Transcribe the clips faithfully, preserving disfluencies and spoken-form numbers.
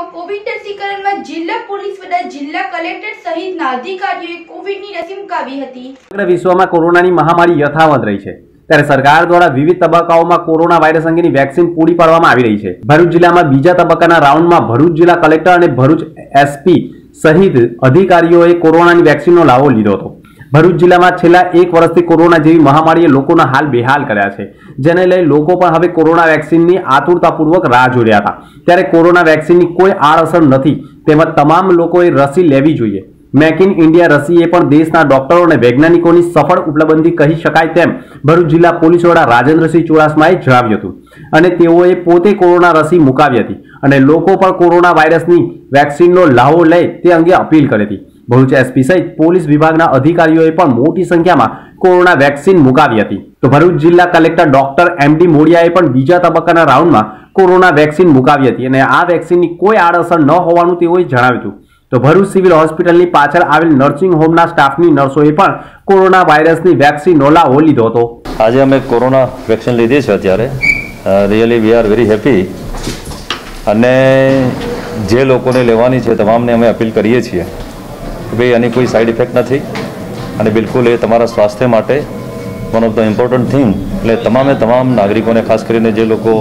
વિશ્વમાં કોવિડ રસીકરણમાં જિલ્લા પોલીસ વડા, જિલ્લા કલેક્ટર સહિતના અધિકારીઓએ કોવિડની રસી મુકાવી હતી। સમગ્ર વિશ્વમાં કોરોનાની મહામારી યથાવત રહી છે, ત્યારે સરકાર દ્વારા વિવિધ તબક્કાઓમાં કોરોના વાયરસ અંગેની વેક્સિન પૂરી પાડવામાં આવી રહી છે। ભરૂચ જિલ્લામાં બીજા તબક્કાના રાઉન્ડમાં ભરૂચ જિલ્લા કલેક્ટર અને ભરૂચ એસપી સહિત અધિકારીઓએ કોરોનાની વેક્સિનનો લાવો લીધો હતો। ભરૂચ જિલ્લામાં છેલ્લા એક વર્ષથી કોરોના જેવી મહામારીએ લોકોના હાલ બેહાલ કર્યા છે, જેને લઈ લોકો પણ હવે કોરોના વેક્સિનની આતુરતાપૂર્વક રાહ જોઈ રહ્યા હતા। ત્યારે કોરોના વેક્સિનની કોઈ આડઅસર નથી, તેમજ તમામ લોકોએ રસી લેવી જોઈએ। મેક ઇન ઇન્ડિયા રસી એ પણ દેશના ડોક્ટરો અને વૈજ્ઞાનિકોની સફળ ઉપલબ્ધિ કહી શકાય તેમ ભરૂચ જિલ્લા પોલીસ વડા રાજેન્દ્રસિંહ ચુડાસમાએ જણાવ્યું હતું, અને તેઓએ પોતે કોરોના રસી મુકાવી હતી અને લોકો પણ કોરોના વાયરસની વેક્સિનનો લાવો લે તે અંગે અપીલ કરી હતી। ભરૂચ એસપી સહિત પોલીસ વિભાગના અધિકારીઓએ પણ મોટી સંખ્યામાં કોરોના વેક્સિન મુકાવી હતી। તો ભરૂચ જિલ્લા કલેક્ટર ડોક્ટર એમ ડી મોડિયાએ પણ બીજા તબક્કાના રાઉન્ડમાં કોરોના વેક્સિન મુકાવી હતી અને આ વેક્સિનની કોઈ આડઅસર ન હોવાનું તેઓએ જણાવ્યું હતું। તો ભરૂચ સિવિલ હોસ્પિટલની પાછળ આવેલ નર્સિંગ હોમના સ્ટાફની નર્સોએ પણ કોરોના વાયરસની વેક્સિનનો લાવો લીધો હતો। આજે અમે કોરોના વેક્સિન લીધી છે, અત્યારે really we are very happy, અને જે લોકોને લેવાની છે તમામને અમે અપીલ કરીએ છીએ કે ભાઈ આની કોઈ સાઈડ ઇફેક્ટ નથી, અને બિલકુલ એ તમારા સ્વાસ્થ્ય માટે one of the important thing, એટલે તમામે તમામ નાગરિકોને, ખાસ કરીને જે લોકો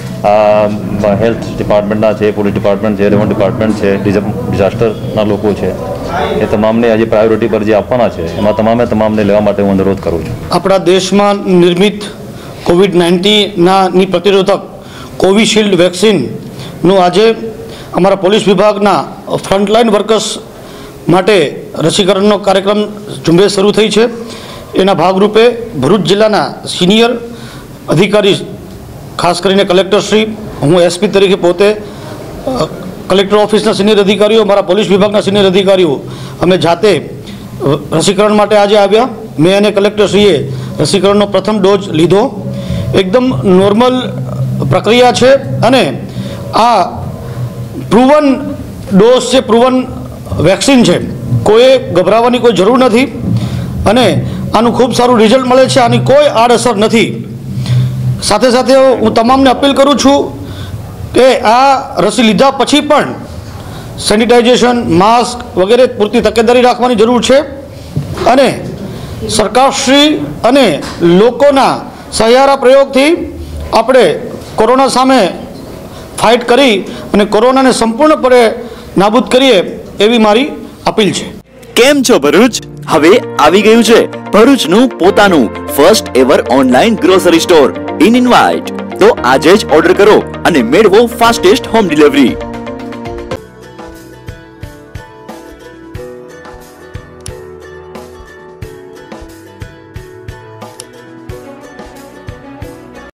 હેલ્થ ડિપાર્ટમેન્ટના છે, પોલીસ ડિપાર્ટમેન્ટ છે, રેવન્યુ ડિપાર્ટમેન્ટ છે, ડિઝાસ્ટરના લોકો છે, એ તમામને આજે પ્રાયોરિટી પર જે આપવાના છે એમાં તમામે તમામને લેવા માટે હું અનુરોધ કરું છું। આપણા દેશમાં નિર્મિત કોવિડ નાઇન્ટીનની પ્રતિરોધક કોવિશિલ્ડ વેક્સિનનું આજે અમારા પોલીસ વિભાગના ફ્રન્ટલાઇન વર્કર્સ માટે રસીકરણનો કાર્યક્રમ ઝુંબેશ શરૂ થઈ છે। એના ભાગરૂપે ભરૂચ જિલ્લાના સિનિયર અધિકારી, ખાસ કરીને કલેક્ટરશ્રી, હું એસપી તરીકે પોતે, કલેક્ટર ઓફિસના સિનિયર અધિકારીઓ, મારા પોલીસ વિભાગના સિનિયર અધિકારીઓ, અમે જાતે રસીકરણ માટે આજે આવ્યા। મેં અને કલેક્ટરશ્રીએ રસીકરણનો પ્રથમ ડોઝ લીધો। એકદમ નોર્મલ પ્રક્રિયા છે, અને આ પ્રૂવન ડોઝ છે, પ્રૂવન વેક્સિન છે, કોઈ ગભરાવાની કોઈ જરૂર નથી, અને આનું ખૂબ સારું રિઝલ્ટ મળે છે, આની કોઈ આડઅસર નથી। સાથે સાથે હું તમામને અપીલ કરું છું કે આ રસી લીધા પછી પણ સેનિટાઇઝેશન, માસ્ક વગેરે પૂરતી તકેદારી રાખવાની જરૂર છે, અને સરકારશ્રી અને લોકોના સહિયારા પ્રયોગથી આપણે કોરોના સામે ફાઇટ કરી અને કોરોનાને સંપૂર્ણપણે નાબૂદ કરીએ એવી મારી અપીલ છે। કેમ છો ભરૂચ? હવે આવી ગયું છે ભરૂચનું પોતાનું first ever online grocery store in invite. તો આજે જ ઓર્ડર કરો અને મેળવો ફાસ્ટેસ્ટ હોમ ડિલિવરી।